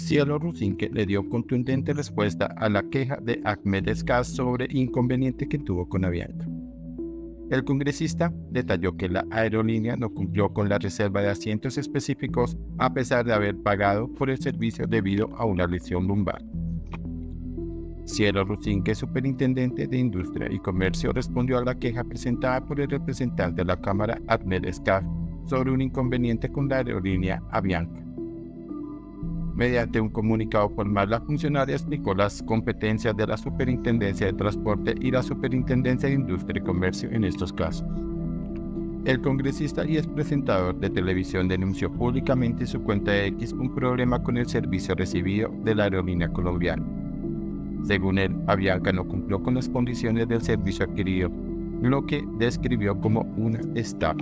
Cielo Rusinque le dio contundente respuesta a la queja de Ahmed Skaz sobre inconveniente que tuvo con Avianca. El congresista detalló que la aerolínea no cumplió con la reserva de asientos específicos a pesar de haber pagado por el servicio debido a una lesión lumbar. Cielo Rusinque, superintendente de Industria y Comercio, respondió a la queja presentada por el representante de la Cámara, Ahmed Skaz, sobre un inconveniente con la aerolínea Avianca. Mediante un comunicado formal, la funcionaria explicó las competencias de la Superintendencia de Transporte y la Superintendencia de Industria y Comercio en estos casos. El congresista y expresentador de televisión denunció públicamente en su cuenta de X un problema con el servicio recibido de la aerolínea colombiana. Según él, Avianca no cumplió con las condiciones del servicio adquirido, lo que describió como una estafa.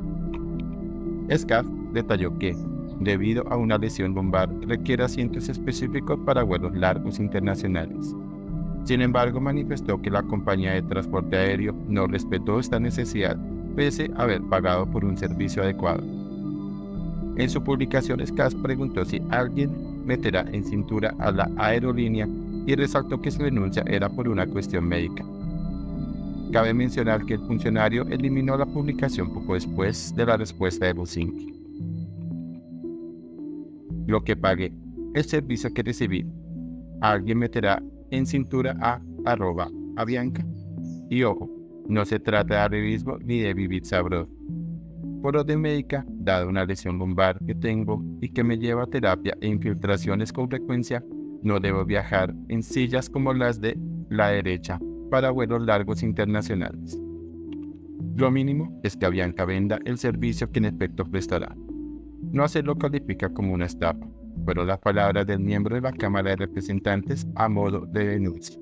Skaz detalló que, debido a una lesión lumbar, requiere asientos específicos para vuelos largos internacionales. Sin embargo, manifestó que la compañía de transporte aéreo no respetó esta necesidad, pese a haber pagado por un servicio adecuado. En su publicación, Skaz preguntó si alguien meterá en cintura a la aerolínea y resaltó que su denuncia era por una cuestión médica. Cabe mencionar que el funcionario eliminó la publicación poco después de la respuesta de Rusinque. Lo que pagué, el servicio que recibí, alguien meterá en cintura a @Avianca. Y ojo, no se trata de arribismo ni de vivir sabroso. Por orden médica, dada una lesión lumbar que tengo y que me lleva a terapia e infiltraciones con frecuencia, no debo viajar en sillas como las de la derecha para vuelos largos internacionales. Lo mínimo es que Avianca venda el servicio que en efecto prestará. No hacerlo califica como una estafa, pero las palabras del miembro de la Cámara de Representantes a modo de denuncia.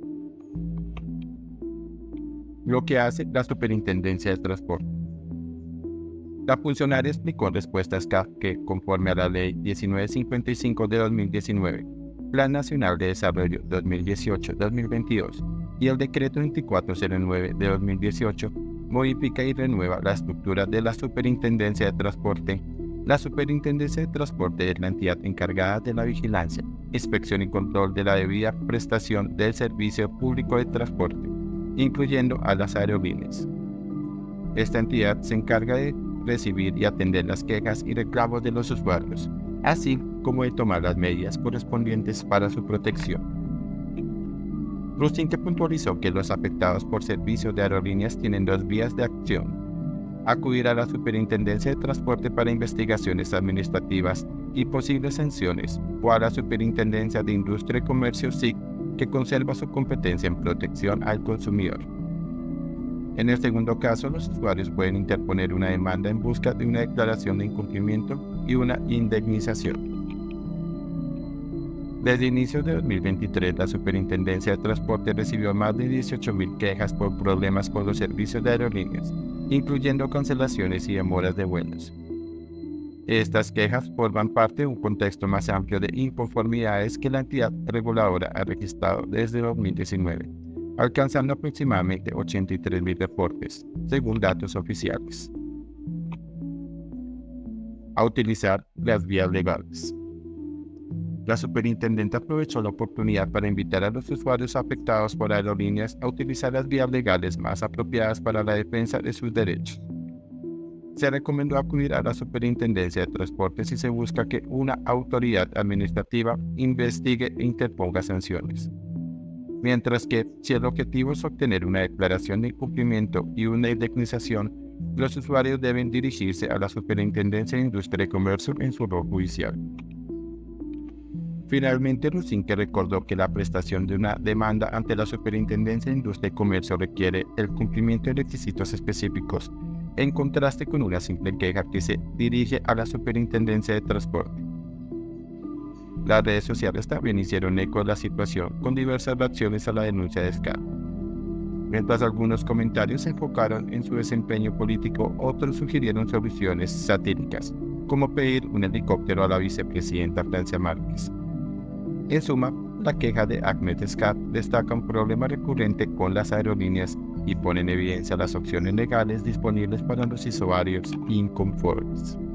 Lo que hace la Superintendencia de Transporte. La funcionaria explicó en respuesta a Skaz que, conforme a la Ley 1955 de 2019, Plan Nacional de Desarrollo 2018-2022 y el Decreto 2409 de 2018, modifica y renueva la estructura de la Superintendencia de Transporte. La Superintendencia de Transporte es la entidad encargada de la vigilancia, inspección y control de la debida prestación del servicio público de transporte, incluyendo a las aerolíneas. Esta entidad se encarga de recibir y atender las quejas y reclamos de los usuarios, así como de tomar las medidas correspondientes para su protección. Rusinque puntualizó que los afectados por servicios de aerolíneas tienen dos vías de acción: acudir a la Superintendencia de Transporte para investigaciones administrativas y posibles sanciones, o a la Superintendencia de Industria y Comercio SIC, que conserva su competencia en protección al consumidor. En el segundo caso, los usuarios pueden interponer una demanda en busca de una declaración de incumplimiento y una indemnización. Desde inicios de 2023, la Superintendencia de Transporte recibió más de 18.000 quejas por problemas con los servicios de aerolíneas, incluyendo cancelaciones y demoras de vuelos. Estas quejas forman parte de un contexto más amplio de inconformidades que la entidad reguladora ha registrado desde 2019, alcanzando aproximadamente 83.000 reportes, según datos oficiales. A utilizar las vías legales. La superintendente aprovechó la oportunidad para invitar a los usuarios afectados por aerolíneas a utilizar las vías legales más apropiadas para la defensa de sus derechos. Se recomendó acudir a la Superintendencia de Transporte si se busca que una autoridad administrativa investigue e interponga sanciones. Mientras que, si el objetivo es obtener una declaración de incumplimiento y una indemnización, los usuarios deben dirigirse a la Superintendencia de Industria y Comercio en su rol judicial. Finalmente, Rusinque recordó que la prestación de una demanda ante la Superintendencia de Industria y Comercio requiere el cumplimiento de requisitos específicos, en contraste con una simple queja que se dirige a la Superintendencia de Transporte. Las redes sociales también hicieron eco de la situación, con diversas reacciones a la denuncia de Skaz. Mientras algunos comentarios se enfocaron en su desempeño político, otros sugirieron soluciones satíricas, como pedir un helicóptero a la vicepresidenta Francia Márquez. En suma, la queja de Ahmed Skaz destaca un problema recurrente con las aerolíneas y pone en evidencia las opciones legales disponibles para los usuarios inconformes.